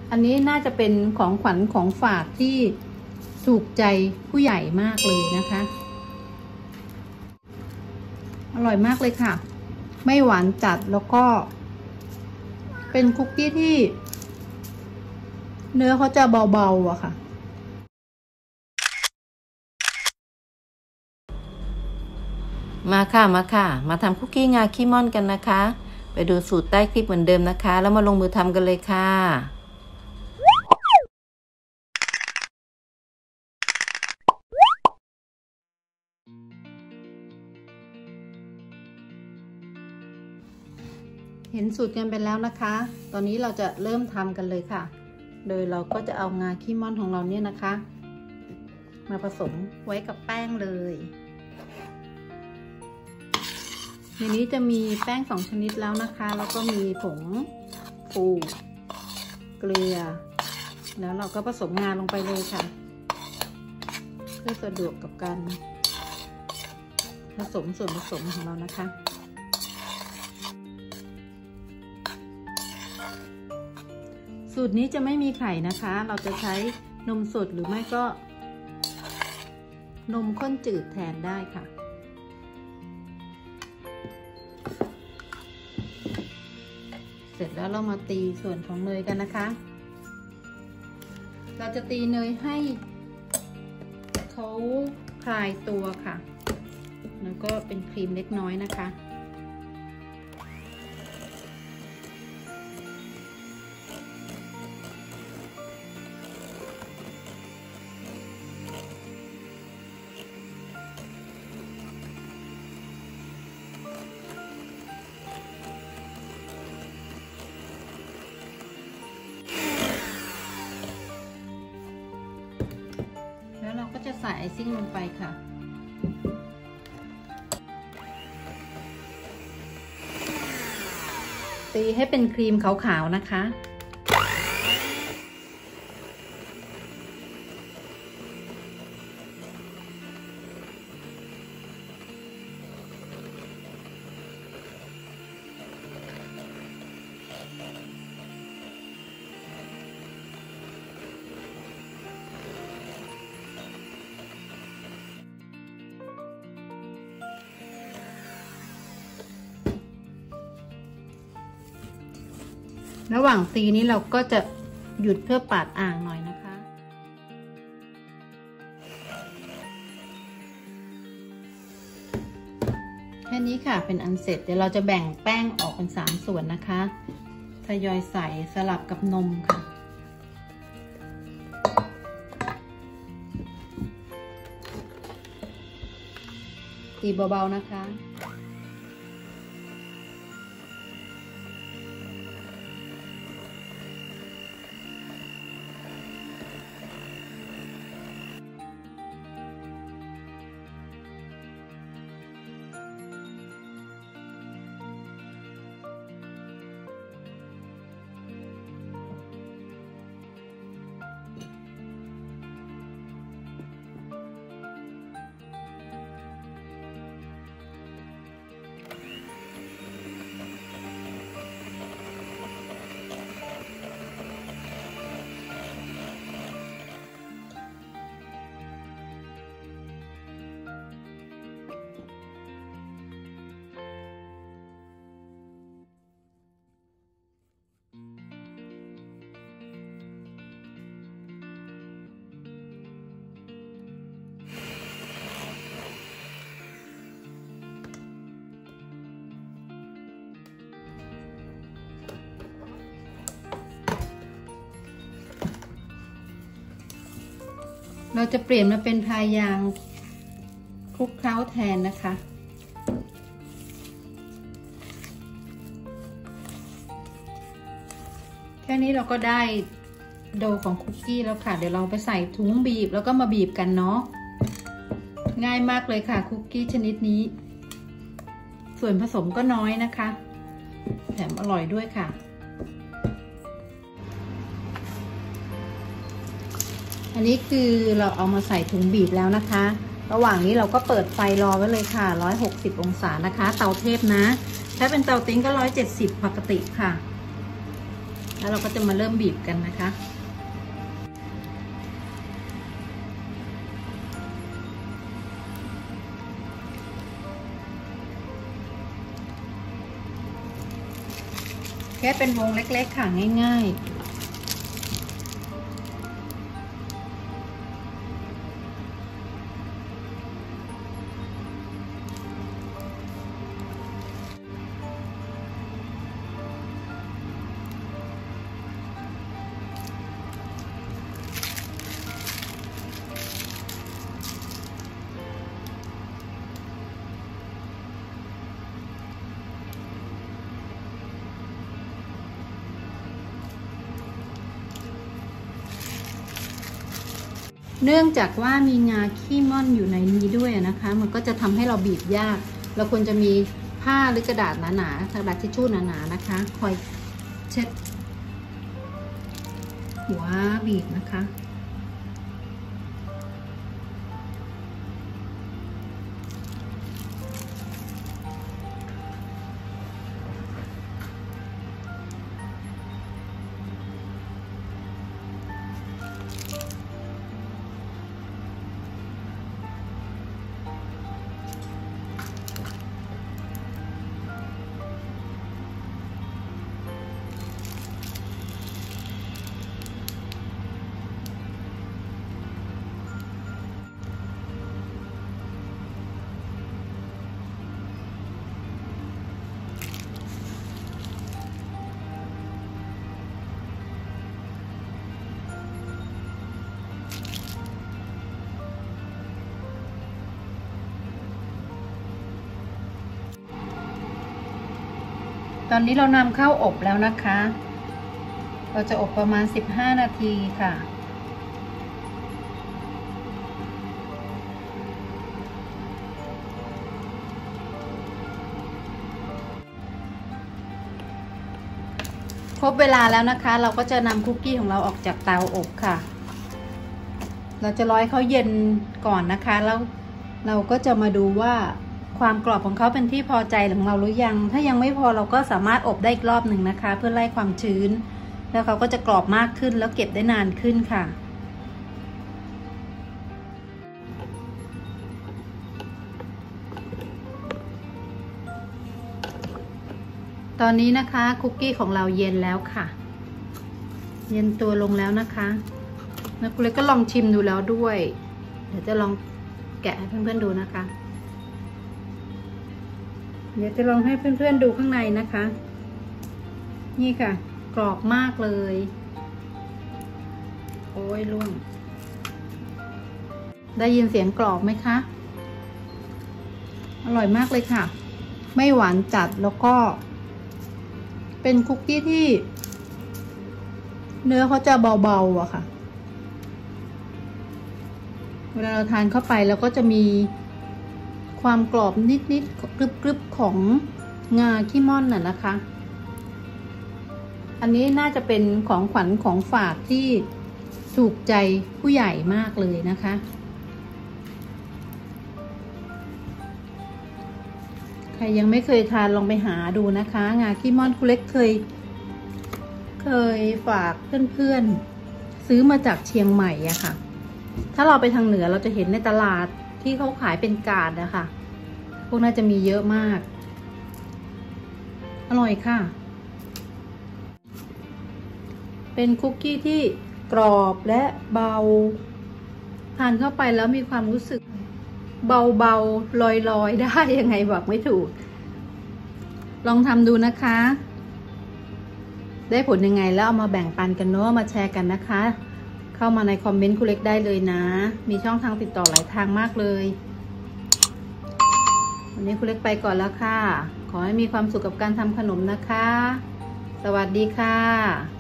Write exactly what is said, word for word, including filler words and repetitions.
อันนี้น่าจะเป็นของขวัญของฝากที่ถูกใจผู้ใหญ่มากเลยนะคะอร่อยมากเลยค่ะไม่หวานจัดแล้วก็เป็นคุกกี้ที่เนื้อเขาจะเบาๆอะค่ะมาค่ะมาค่ะมาทำคุกกี้งาขี้ม่อนกันนะคะไปดูสูตรใต้คลิปเหมือนเดิมนะคะแล้วมาลงมือทำกันเลยค่ะเห็นสูตรกันไปแล้วนะคะตอนนี้เราจะเริ่มทำกันเลยค่ะโดยเราก็จะเอางาขี้ม่อนของเราเนี่ยนะคะมาผสมไว้กับแป้งเลยในนี้จะมีแป้งสองชนิดแล้วนะคะแล้วก็มีผงฟูเกลือแล้วเราก็ผสมงาลงไปเลยค่ะเพื่อสะดวกกับการผสมส่วนผสมของเรานะคะสูตรนี้จะไม่มีไข่นะคะเราจะใช้นมสดหรือไม่ก็นมข้นจืดแทนได้ค่ะเสร็จแล้วเรามาตีส่วนของเนยกันนะคะเราจะตีเนยให้เขาคลายตัวค่ะแล้วก็เป็นครีมเล็กน้อยนะคะแล้วเราก็จะใส่ไอซิ่งลงไปค่ะตีให้เป็นครีมขาวๆนะคะระหว่างตีนี้เราก็จะหยุดเพื่อปาดอ่างหน่อยนะคะแค่นี้ค่ะเป็นอันเสร็จเดี๋ยวเราจะแบ่งแป้งออกเป็นสามส่วนนะคะทยอยใส่สลับกับนมค่ะตีเบาๆนะคะเราจะเปลี่ยนมาเป็นพายยางคลุกเคล้าแทนนะคะแค่นี้เราก็ได้โดของคุกกี้แล้วค่ะเดี๋ยวเราไปใส่ถุงบีบแล้วก็มาบีบกันเนาะง่ายมากเลยค่ะคุกกี้ชนิดนี้ส่วนผสมก็น้อยนะคะแถมอร่อยด้วยค่ะอันนี้คือเราเอามาใส่ถุงบีบแล้วนะคะระหว่างนี้เราก็เปิดไฟรอไว้เลยค่ะหนึ่งร้อยหกสิบองศานะคะเตาเทพนะถ้าเป็นเตาติ้งก็หนึ่งร้อยเจ็ดสิบปกติค่ะแล้วเราก็จะมาเริ่มบีบกันนะคะแค่เป็นวงเล็กๆค่ะง่ายๆเนื่องจากว่ามีงาขี้ม่อนอยู่ในนี้ด้วยนะคะมันก็จะทำให้เราบีบยากเราควรจะมีผ้าหรือกระดาษหนาๆกระดาษทิชชู่หนาๆนะคะคอยเช็ดหัวบีบนะคะตอนนี้เรานำเข้าอบแล้วนะคะเราจะอบประมาณสิบห้านาทีค่ะครบเวลาแล้วนะคะเราก็จะนำคุกกี้ของเราออกจากเตาอบค่ะเราจะรอให้เขาเย็นก่อนนะคะแล้วเราก็จะมาดูว่าความกรอบของเขาเป็นที่พอใจของเราหรือยังถ้ายังไม่พอเราก็สามารถอบได้อีกรอบหนึ่งนะคะเพื่อไล่ความชื้นแล้วเขาก็จะกรอบมากขึ้นแล้วเก็บได้นานขึ้นค่ะตอนนี้นะคะคุกกี้ของเราเย็นแล้วค่ะเย็นตัวลงแล้วนะคะแล้วคุณเล็กก็ลองชิมดูแล้วด้วยเดี๋ยวจะลองแกะให้เพื่อนๆดูนะคะเดี๋ยวจะลองให้เพื่อนๆดูข้างในนะคะนี่ค่ะกรอบมากเลยโอ้ยร่วงได้ยินเสียงกรอบไหมคะอร่อยมากเลยค่ะไม่หวานจัดแล้วก็เป็นคุกกี้ที่เนื้อเขาจะเบาๆอะค่ะเวลาเราทานเข้าไปแล้วก็จะมีความกรอบนิดๆกรึบๆของงาขี้ม่อนน่ะนะคะอันนี้น่าจะเป็นของขวัญของฝากที่ถูกใจผู้ใหญ่มากเลยนะคะใครยังไม่เคยทานลองไปหาดูนะคะงาขี้ม่อนคุณเล็กเคยเคยฝากเพื่อนๆซื้อมาจากเชียงใหม่อะค่ะถ้าเราไปทางเหนือเราจะเห็นในตลาดที่เขาขายเป็นกาดนะคะพวกน่าจะมีเยอะมากอร่อยค่ะเป็นคุกกี้ที่กรอบและเบาทานเข้าไปแล้วมีความรู้สึกเบาๆลอยๆได้ยังไงบอกไม่ถูกลองทำดูนะคะได้ผลยังไงแล้วเอามาแบ่งปันกันเนาะมาแชร์กันนะคะเข้ามาในคอมเมนต์คุณเล็กได้เลยนะมีช่องทางติดต่อหลายทางมากเลยวันนี้คุณเล็กไปก่อนแล้วค่ะขอให้มีความสุขกับการทำขนมนะคะสวัสดีค่ะ